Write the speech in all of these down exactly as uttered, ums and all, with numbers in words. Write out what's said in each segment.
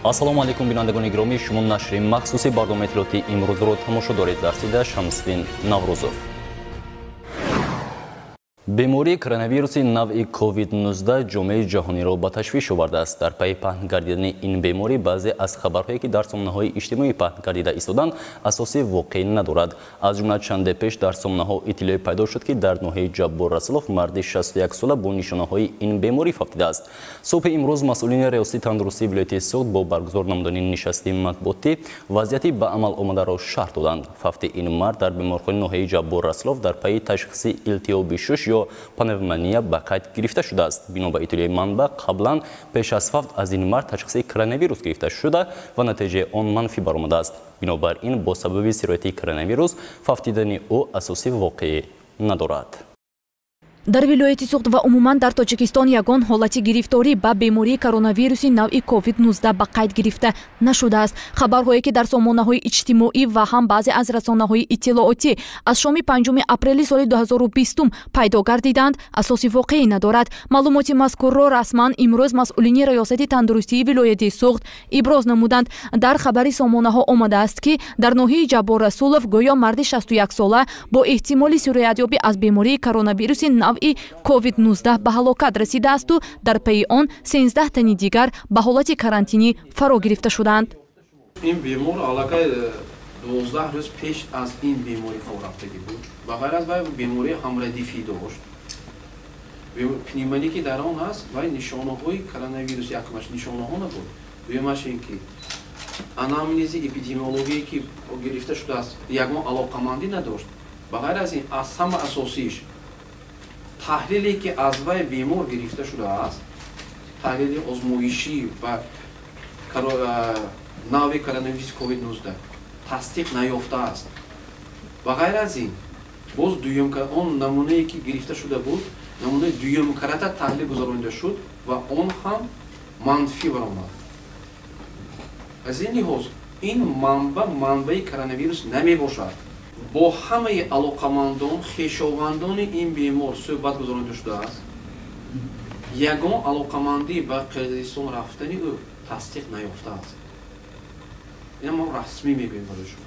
ассалому алайкум бинандагони гиромӣ, шумо нашри махсуси барномаи иттилоъоти имрӯзро тамошо доред. Дар студия Шамсиддин Наврӯзов. бемории коронавируси навъи ковид нуздаҳ ҷомеаи ҷаҳониро ба ташвиш овардааст. Дар пайи паҳн гардидани ин беморӣ баъзе аз хабарҳое ки дар сомонаҳои иҷтимоӣ паҳн гардида истоданд асоси воқеъ надорад. Аз ҷумла чанде пеш дар сомонаҳо иттилоъе пайдо шуд ки дар ноҳияи Ҷаббор Расулов марди шасту як сола бо нишонаҳои ин беморӣ фавтидааст. Субҳи имрӯз масъулини риёсати тандурустии вилояти Суғд бо баргузор намудани нишасти матбуотӣ вазъияти ба амал омадаро шарҳ доданд. Фавти ин мард дар беморхонаи ноҳияи Ҷаббор Расулов дар пайи ташхиси илтиёби шуш ё пневмония ба қайд гирифта шудааст. Бино ба иттилои манбаъ, қаблан пеш аз фавт аз ин мард ташхиси коронавирус гирифта шуда ва натиҷаи он манфӣ баромадааст. Бинобар ин бо сабаби сироятии коронавирус фавтидани ӯ асоси воқеъ надорад. дар вилояти Суғд ва умуман дар Тоҷикистон ягон ҳолати гирифторӣ ба бемории коронавируси навъи ковид нуздаҳ ба қайд гирифта нашудааст. Хабарҳое ки дар сомонаҳои иҷтимоӣ ва ҳам баъзе аз расонаҳои иттилоотӣ аз шоми панҷуми апрели соли дуҳазору бистум пайдо гардиданд асоси воқеӣ надорад. маълумоти мазкурро расман имрӯз масъулини риёсати тандурустии вилояти Суғд иброз намуданд. Дар хабари сомонаҳо омадааст ки дар ноҳияи Ҷаббор Расулов гӯё марди шасту як сола бо эҳтимоли сироятёбӣ аз бемории коронавируси навъи ковид нуздаҳ ба ҳалокат расидаасту дар пайи он сенздаҳ тани дигар ба ҳолати карантинӣ фаро гирифта шуданд. ин бемор аллакай дувоздаҳ рӯз пеш аз ин беморӣ хоб рафтагӣ буд. ба ғайр аз вай бемории ҳамрадифӣ дошт. пневмония ки дар он ҳаст, вай нишонаҳои коронавирус якмаш нишонаҳо набуд. дуюмаш ин ки анамнези эпидемиологие ки гирифта шудааст ягон алоқамандӣ надошт. ба ғайр аз ин аз ҳама асосиш таҳлиле ки аз вай бемор гирифта шудааст, таҳлили озмоишӣ ва навъи коронавируси ковид нуздаҳ тасдиқ наёфтааст. ба ғайр аз ин боз дуюм он намунае ки гирифта шуда буд, намунаи дуюм карата таҳлил гузаронида шуд ва он ҳам манфӣ баромад. аз ин лиҳоз ин манбаъ манбаи коронавирус намебошад. бо ҳамаи алоқамандон хешовандони ин бемор суҳбат гузаронида шудааст. ягон алоқамандӣ ба Қирғизистон рафтани ӯ тасдиқ наёфтааст. ина мо расмӣ мегӯем барои шумо.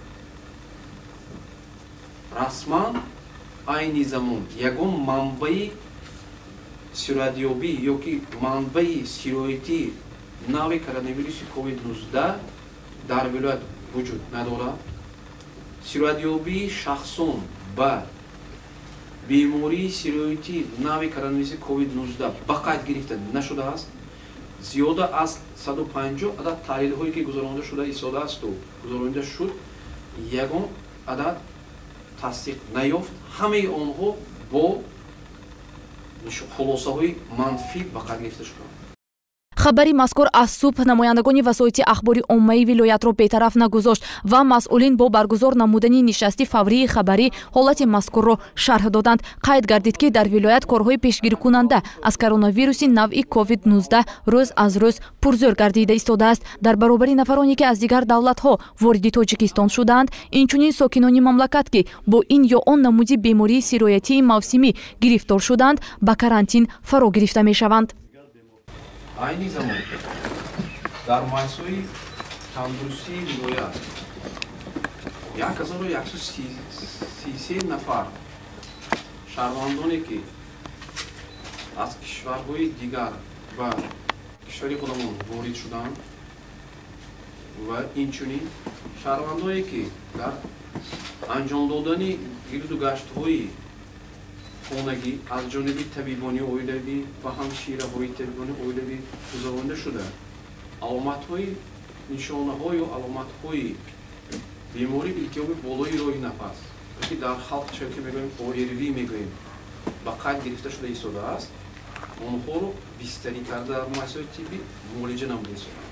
расман айни замон ягон манбаи сироятёбӣ ё ки манбаи сироятӣ навъи коронавируси ковид нуздаҳ дар вилоят вуҷуд надорад. сироятёбии шахсон ба бемории сироятӣ навъи коронавируси ковид нуздаҳ ба қайд гирифта нашудааст. зиёда аз саду панҷоҳ адад таҳлилҳое ки гузаронида шуда истодаасту гузаронида шуд, ягон адад тасдиқ наёфт. ҳамаи онҳо бо хулосаҳои манфӣ ба қайд гирифта шуданд. хабари мазкур аз субҳ намояндагони васоити ахбори оммаи вилоятро бетараф нагузошт ва масъулин бо баргузор намудани нишасти фаврии хабарӣ ҳолати мазкурро шарҳ доданд. қайд гардид ки дар вилоят корҳои пешгирикунанда аз коронавируси навъи ковид нуздаҳ рӯз аз рӯз пурзӯр гардида истодааст. дар баробари нафароне ки аз дигар давлатҳо вориди Тоҷикистон шудаанд, инчунин сокинони мамлакат ки бо ин ё он намуди бемории сироятии мавсимӣ гирифтор шуданд ба карантин фаро гирифта мешаванд. айни замон дар муассисаи тандурустии вилоят як ҳазору яксад و سی و سه нафар шаҳрвандоне ки аз кишварҳои дигар ба кишвари худамон ворид шуданд ва инчунин шаҳрвандое ки дар анҷом додани гирду гаштҳои хонагӣ аз ҷониби табибони оилавӣ ва ҳамшираҳои табибони оилавӣ гузаронида шуда аломатҳои нишонаҳо ё аломатҳои бемори илтиёби болои роҳи нафас ки дар халқ чо ки мегӯем о эр ви мегӯем ба қайд гирифта шуда истодааст, онҳоро бистарӣ карда дар муассисаҳои тиббӣ муолиҷа намуда истоданд.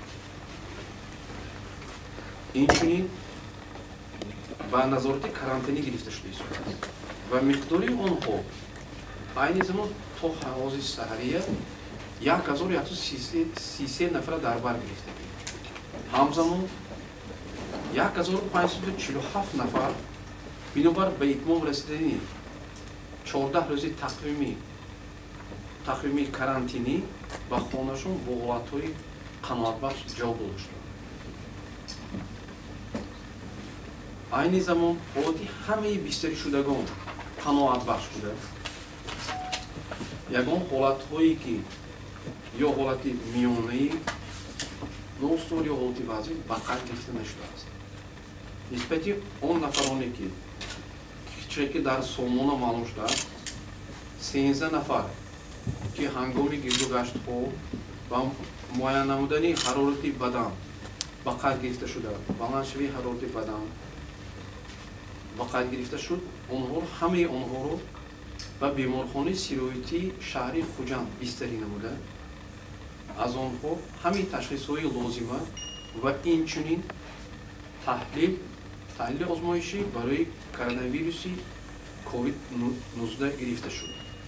инчунин ба назорати карантинӣ гирифта шуда истодааст ва миқдори онҳо айни замон то ҳавози саҳария як ҳазору яксад و سی و سه нафара дар бар гирифтагӣ. ҳамзамон як ҳазору панҷсад و чилу ҳафт нафар бинобар ба итмом расидани чордаҳ рӯзи тақвими тақвими карантинӣ ба хонашон бо ҳолатҳои қаноатбахш ҷо дода шуданд. айни замон ҳолати ҳамаи бистаришудагон қаноатбахш буда. ягон ҳолатҳое ки ё ҳолати миёнаи ностор ё ҳолати вазъи ба қайд гирифта нашудааст. нисбати он нафароне ки чизе ки дар сомона маълум шудааст, сенздаҳ нафар ки ҳангоми гирдугаштҳо ва муайян намудани ҳарорати бадан ба қайд гирифта шуда, баландшавии ҳарорати бадан ба қайд гирифта шуд, онҳо ҳамаи онҳоро ба беморхонаи сироятии шаҳри Хуҷанд бистарӣ намуда, аз онҳо ҳамаи ташхисҳои лозима ва инчунин таҳлил таҳлили озмоишӣ барои коронавируси ковид нуздаҳ гирифта шуд.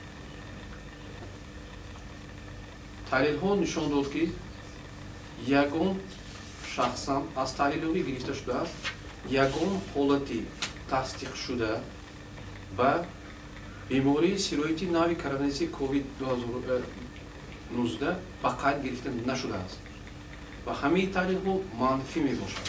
таҳлилҳо нишон дод ки ягон шахсан аз таҳлилҳои гирифта шудааст, ягон ҳолати тасдиқшуда ба бемории сироятии нави коронавируси ковид нуздаҳ ба қайд гирифта нашудааст ва ҳамаи таҳлилҳо манфӣ мебошад.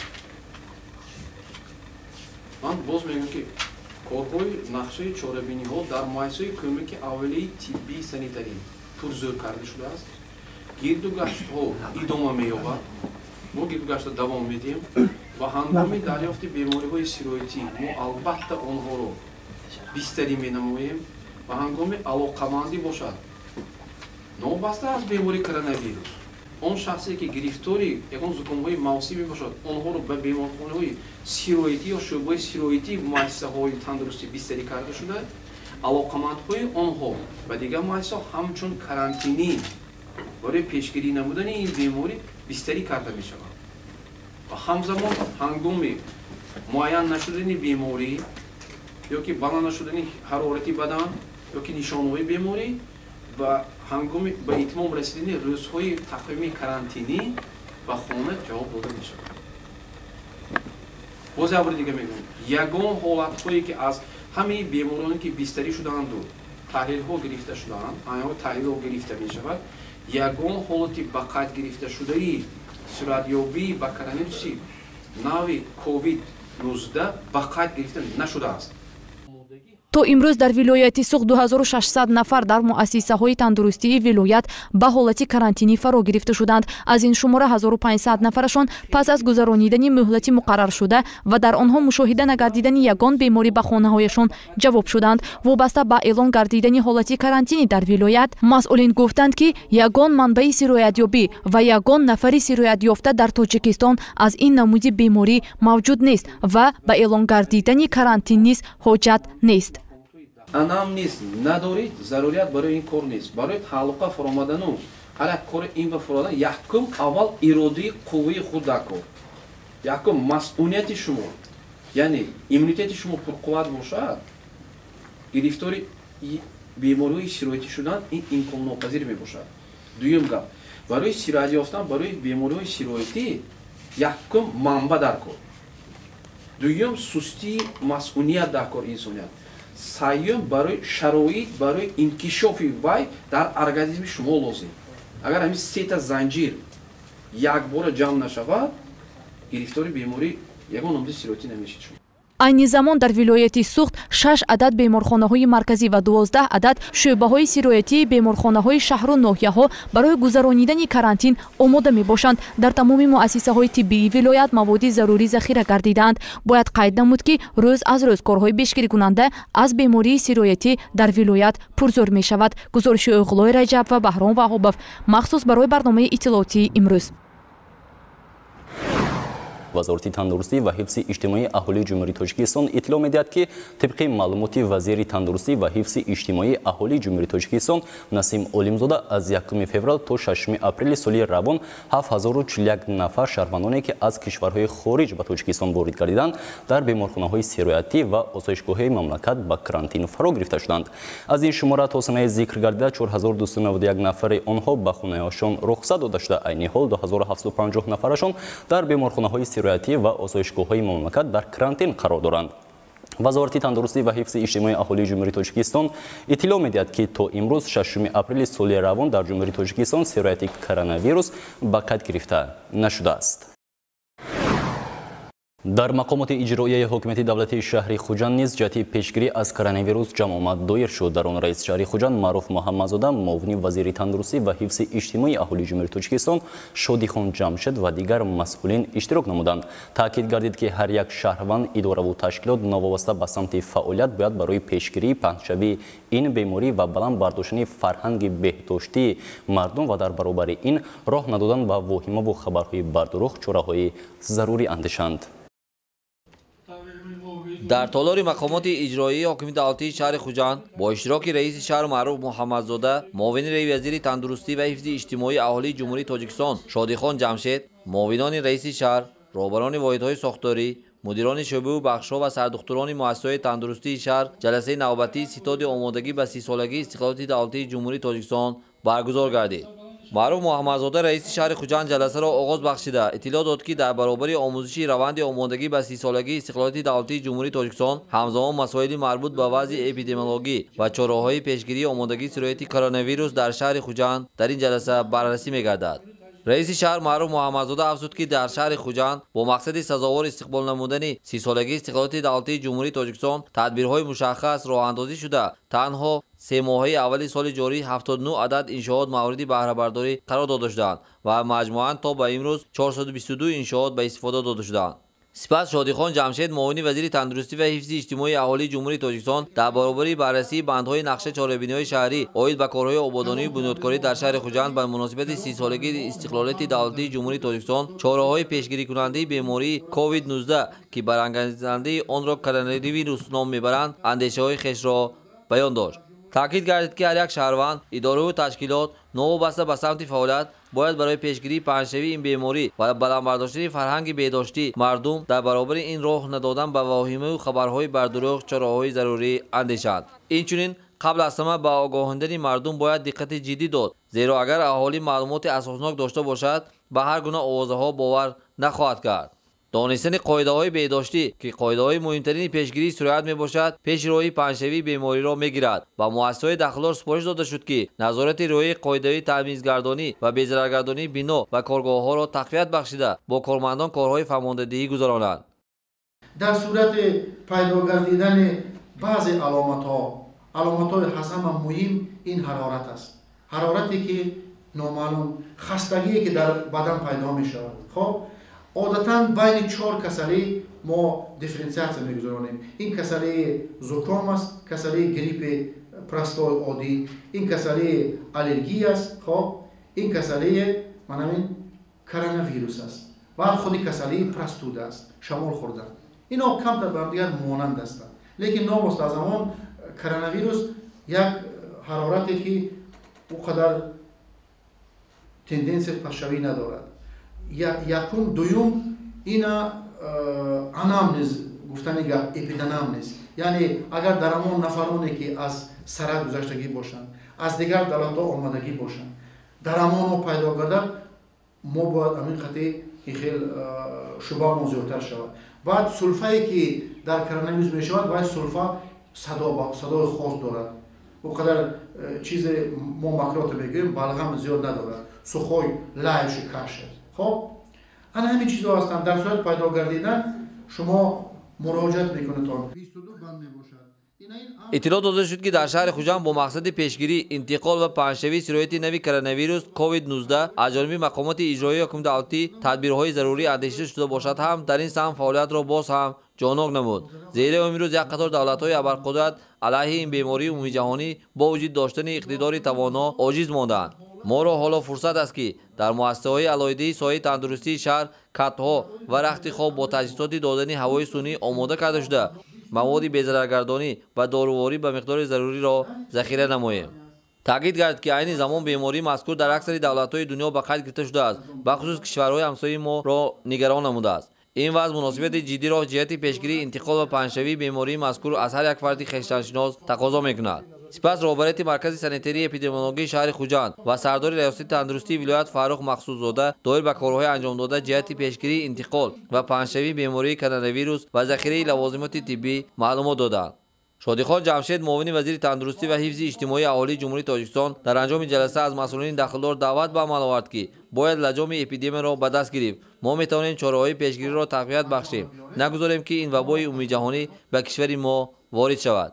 ман боз мегӯям ки корҳои нақшаи чорабиниҳо дар муассисаҳои кӯмаки аввалияи тиббии санитарӣ пурзӯр карда шудааст. гирдугаштҳо идома меёбад, мо гирдугашта давом медиҳем ва ҳангоми дарёфти бемориҳои сироятӣ мо албатта онҳоро бистарӣ менамоем ва ҳангоми алоқамандӣ бошад нобаста аз бемории коронавирус, он шахсе ки гирифтори ягон зукомҳои мавсимӣ бошад, онҳоро ба беморхонаҳои сироятӣ ё шӯъбаҳои сироятии муассисаҳои тандурустӣ бистарӣ карда шуда, алоқамандҳои онҳо ба дигар муассисаҳо ҳамчун карантинӣ барои пешгирӣ намудани ин беморӣ бистарӣ карда мешавад ва ҳамзамон ҳангоми муайян нашудани беморӣ ё ки баланд нашудани ҳарорати бадан ё ки нишонаҳои беморӣ ва ҳангоми ба итмом расидани рӯзҳои тақвими карантинӣ ба хона ҷавоб дода мешавад. боз як бори дига мегӯям, ягон ҳолатҳое ки аз ҳамаи бемороне ки бистарӣ шудаанду таҳлилҳо гирифта шудаанд, айҳо таҳлилҳо гирифта мешавад, ягон ҳолати ба қайд гирифта шудаи суратёбии ба коронавируси нави ковид нуздаҳ ба қайд гирифта нашудааст. то имрӯз дар вилояти суғ ду ҳазору шашсад нафар дар муассисаҳои тандурустии вилоят ба ҳолати карантинӣ фаро гирифта шуданд. Аз ин шумора ҳазору панҷсад нафарашон пас аз гузаронидани муҳлати муқарраршуда ва дар онҳо мушоҳида нагардидани ягон беморӣ ба хонаҳояшон ҷавоб шуданд. Вобаста ба эълон гардидани ҳолати карантинӣ дар вилоят, масъулин гуфтанд ки ягон манбаи сироятёбӣ ва ягон нафари сироятёфта дар Тоҷикистон аз ин намуди беморӣ мавҷуд нест ва ба эълон гардидани карантин низ ҳоҷат нест. анам нест, надоред зарурият барои ин кор нест. Барои тааллуқа фаромадану ҳар як кори ин ба фародан якум аввал иродаи қувваи худ дар кор, якум масъулияти шумо, яъне иммунитети шумо пурқувват бошад, гирифтори бемориҳои сироятӣ шудан ин имконнопазир мебошад. дуюм гап, барои сироят ёфтан барои бемориҳои сироятӣ якум манба дар кор, дуюм сустии масъулият дар кор инсоният, сеюм барои шароит барои инкишофи вай дар организми шумо лозим. агар ҳамин сета занҷир якбора ҷамъ нашавад, гирифтори беморӣ ягон номади сироятӣ намешед шумо. айни замон дар вилояти суғд шаш адад беморхонаҳои марказӣ ва дувоздаҳ адад шӯъбаҳои сироятии беморхонаҳои шаҳру ноҳияҳо барои гузаронидани карантин омода мебошанд. дар тамоми муассисаҳои тиббии вилоят маводи зарурӣ захира гардидаанд. бояд қайд намуд ки рӯз аз рӯз корҳои бешгирикунанда аз бемории сироятӣ дар вилоят пурзӯр мешавад. гузориши уғлои Раҷаб ва Баҳром Ваҳобов махсус барои барномаи иттилоотии имрӯз. вазорати тандурустӣ ва ҳифзи иҷтимоии аҳолии ҷумҳурии Тоҷикистон иттилоъ медиҳад ки тибқи маълумоти вазири тандурустӣ ва ҳифзи иҷтимоии аҳолии ҷумҳурии Тоҷикистон Насим Олимзода аз якуми феврал то шашуми апрели соли равон ҳафт ҳазору чил як нафар шаҳрвандоне ки аз кишварҳои хориҷ ба Тоҷикистон ворид гардиданд дар беморхонаҳои сироятӣ ва осоишгоҳҳои мамлакат ба карантин фаро гирифта шуданд. аз ин шумора то санаи зикр гардида чор ҳазору дусу наводу як нафари онҳо ба хонаҳояшон рухсат дода шуда, айни ҳол ду ҳазору ҳафтсаду панҷоҳ нафарашон дар беморхонаҳои сироятӣ ва осоишгоҳҳои мамлакат дар карантин қарор доранд. вазорати тандурустӣ ва ҳифзи иҷтимоии аҳолии ҷумҳурии Тоҷикистон иттилоъ медиҳад, ки то имрӯз шашуми апрели соли равон дар ҷумҳурии Тоҷикистон сирояти коронавирус ба қайд гирифта нашудааст. дар мақомоти иҷроияи ҳокимияти давлатии шаҳри Хуҷанд низ ҷиҳати пешгирӣ аз коронавирус ҷамъомад доир шуд. дар он раиси шаҳри Хуҷанд Маъруф Муҳаммадзода, муовини вазири тандурустӣ ва ҳифзи иҷтимоии аҳолии ҷумҳурии Тоҷикистон Шодихон Ҷамшед ва дигар масъулин иштирок намуданд. таъкид гардид, ки ҳар як шаҳрванд, идораву ташкилот новобаста ба самти фаъолият бояд барои пешгирии паҳншавии ин беморӣ ва баланд бардоштани фарҳанги беҳдоштии мардум ва дар баробари ин роҳ надодан ба воҳимаву хабарҳои бардурух чораҳои зарурӣ андешанд. дар толори мақомоти иҷроии ҳокимияти давлатии шаҳри Хуҷанд бо иштироки раиси шаҳр Маъруф Муҳаммадзода, муовини вазири тандурустӣ ва ҳифзи иҷтимоии аҳолии ҷумҳурии Тоҷикистон Шодихон Ҷамшед, муовинони раиси шаҳр, роҳбарони воҳидҳои сохторӣ, мудирони шӯъбаву бахшҳо ва сардухтурони муассисаҳои тандурустии шаҳр ҷаласаи навбатии ситоди омодагӣ ба сисолагии истиқлолияти давлатии ҷумҳурии Тоҷикистон баргузор гардид. Маъруф Муҳаммадзода раиси шаҳри Хуҷанд ҷаласаро оғоз бахшида иттилоъ дод, ки дар баробари омӯзиши раванди омодагӣ ба сисолагии истиқлолияти давлатии ҷумҳурии Тоҷикистон ҳамзамон масоили марбут ба вазъи эпидемиологӣ ва чораҳои пешгирии омодагии сирояти коронавирус дар шаҳри Хуҷанд дар ин ҷаласа баррасӣ мегардад. раиси шаҳр Маъруф Муҳаммадзода афзуд, ки дар шаҳри Хуҷанд бо мақсади сазовор истиқбол намудани сисолагии истиқлолияти давлатии ҷумҳурии Тоҷикистон тадбирҳои мушаххас роҳандозӣ шуда, танҳо се моҳаи аввали соли ҷорӣ ҳафтоду нӯ адад иншоот мавриди баҳрабардорӣ қарор дода шуданд ва маҷмуан то ба имрӯз чорсаду бисту ду иншоот ба истифода дода шуданд. Сипас Шодихон Ҷамшед, муовини вазири тандурустӣ ва ҳифзи иҷтимоии аҳолии ҷумҳурии Тоҷикистон, дар баробари баррасии бандҳои нақша чорабиниҳои шаҳрӣ оид ба корҳои ободониву бунёдкорӣ дар шаҳри Хуҷанд ба муносибати сисолагии истиқлолияти давлатии ҷумҳурии Тоҷикистон чораҳои пешгирикунандаи бемории ковид нуздаҳ, ки барангезандаи онро коронавирус ном мебаранд, андешаҳои хешро баён дошт. таъкид гардид, ки ҳар як шаҳрванд, идораву ташкилот новобаста ба самти фаъолият бояд барои пешгирии паҳншавии ин беморӣ ва баландбардоштани фарҳанги беҳдоштии мардум дар баробари ин роҳ надодан ба ваҳимаву хабарҳои бардурух чораҳои зарурӣ андешанд. инчунин қабл аз ҳама ба огоҳондани мардум бояд диққати ҷиддӣ дод, зеро агар аҳолӣ маълумоти асоснок дошта бошад, ба ҳар гуна овозаҳо бовар нахоҳад кард. донистани қоидаҳои беҳдоштӣ, ки қоидаҳои муҳимтарини пешгирии сироят мебошад, пеши роҳи паҳншавии бемориро мегирад. ба муассисаҳои дахлдор супориш дода шуд, ки назорати риояи қоидаҳои таъмизгардонӣ ва безараргардонии бино ва коргоҳҳоро тақвият бахшида, бо кормандон корҳои фармондадиҳӣ гузаронанд. дар сурати пайдо гардидани баъзе аломатҳо, аломатҳои аз ҳама муҳим ин ҳарорат аст. ҳарорате ки номаълум, хастагие ки дар бадан пайдо мешавад. хоб одатан байни чор касалӣ мо дифференсиатсия мегузаронем. ин касалии зуком аст, касалии гриппи простои оддӣ, ин касалии аллергия аст, хоб ин касалии манамин коронавирус аст. баъд худи касалии простуда аст, шамол хӯрдан. ино камтар ба ҳамдигар монанд ҳастанд. лекин номост аз ҳамон коронавирус як ҳарорате ки ӯ қадар тенденсияи пастшавӣ надорад. якум дуюм ина анамнез гуфтани гап эпиданамнез, яъне агар дар ҳамон нафароне ки аз сара гузаштагӣ бошанд, аз дигар давлатҳо омадагӣ бошанд, дар ҳамоно пайдо гардад, мо бояд ҳамин қатъи хел шубаамон зиёдтар шавад. баъд сулфае ки дар коронавирус мешавад, вай сулфа садои хос дорад. ӯ қадар чизе мо макрота мегӯем, балғам зиёд надорад. сухой лайши кашад. хоб ана ҳамин чизҳо ҳастанд. дар сурати пайдо гардидан шумо муроҷиат мекунед. бисту ду банд мебошад. иттилоъ дода шуд, ки дар шаҳри Хуҷанд бо мақсади пешгирӣ, интиқол ва паҳншавии сирояти нави коронавирус ковид нуздаҳ аз ҷониби мақомоти иҷроии ҳокимияти давлатӣ тадбирҳои зарурӣ андешида шуда бошад ҳам дар ин самт фаъолиятро боз ҳам ҷонок намуд. зеро имрӯз як қатор давлатҳои абарқудрат алайҳи ин бемории умумиҷаҳонӣ бо вуҷуди доштани иқтидори тавоно оҷиз монданд. моро ҳоло фурсат аст, ки дар муассисаҳои алоҳидаи соҳаи тандурустии шаҳр катҳо ва рахти хоб бо таҷҳизоти додани ҳавои сунъӣ омода карда шуда, маводи безараргардонӣ ва доруворӣ ба миқдори заруриро захира намоем. таъкид гардид, ки айни замон бемории мазкур дар аксари давлатҳои дунё ба қайд гирифта шудааст, бахусус кишварҳои ҳамсояи моро нигарон намудааст. ин вазъ муносибати ҷиддиро ҷиҳати пешгирии интиқол ва паҳншавии бемории мазкур аз ҳар як фарди хештаншинос тақозо мекунад. سپس رهبریت مرکز سانیتری اپیدمیولوژی شهر خوجند و سردار ریاست تندرستی ولایت فاروق مقصودزاده دایر به کارهای انجام داده جهت پیشگیری انتقال و پنهشوی بیماری کرونا ویروس و ذخیره لوازمات طبی معلومات دادند. شادیخان جمشید معاون وزیر تندرستی و حفظ اجتماعی اهالی جمهوری تاجیکستان در انجام جلسه از مسئولین داخلدار دعوت به عمل آورد که باید لجام اپیدمی را به دست گرفت. ما میتوانیم چاره‌های پیشگیری را تقویت بخشیم، نگذاریم که این وبای عمومی جهانی به کشور ما وارد شود.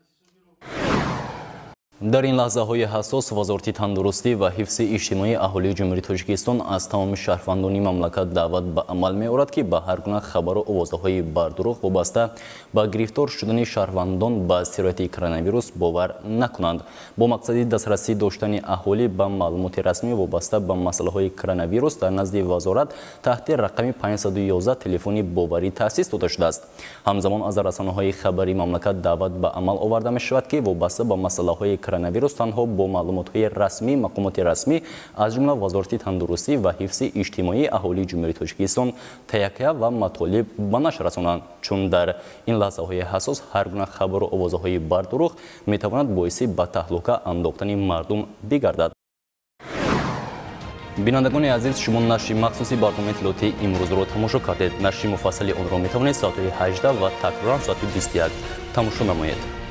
در این لحظه های حساس وزارت تندرستی و حفظ اجتماعی اهالی جمهوری تاجیکستان از تمام شهروندان مملکت دعوت به عمل می آورد که به هر گونه خبر و آوازه های بردروغ وابسته به گرفتار شدن شهروندان به سرایت کرونا ویروس باور نکنند. با مقصد دسترسی داشتن اهالی به معلومات رسمی وابسته به مسئله های کرونا ویروس در نزد وزارت تحت رقم پانصد و یازده تلفنی باوری تأسیس داده شده است. همزمان از رسانه‌های خبری مملکت دعوت به عمل آورده می شود که وابسته به مسئله های کرونا ویروس تنها با معلومات‌های رسمی مقامات رسمی از جمله وزارت تندرستی و حفظ اجتماعی اهالی جمهوری تاجیکستان تکیه و مطالب به نشر رسانند، چون در این لحظه های حساس هر گونه خبر و آوازه های بردروغ می تواند باعث به تهلکه انداختن مردم بگردد. بینندگان عزیز، شما نشر مخصوصی برنامه اطلاعاتی امروز را تماشا کردید. نشر مفصل آن را می توانید ساعت هجده و تکرار ساعت بیست و یک تماشا نمایید.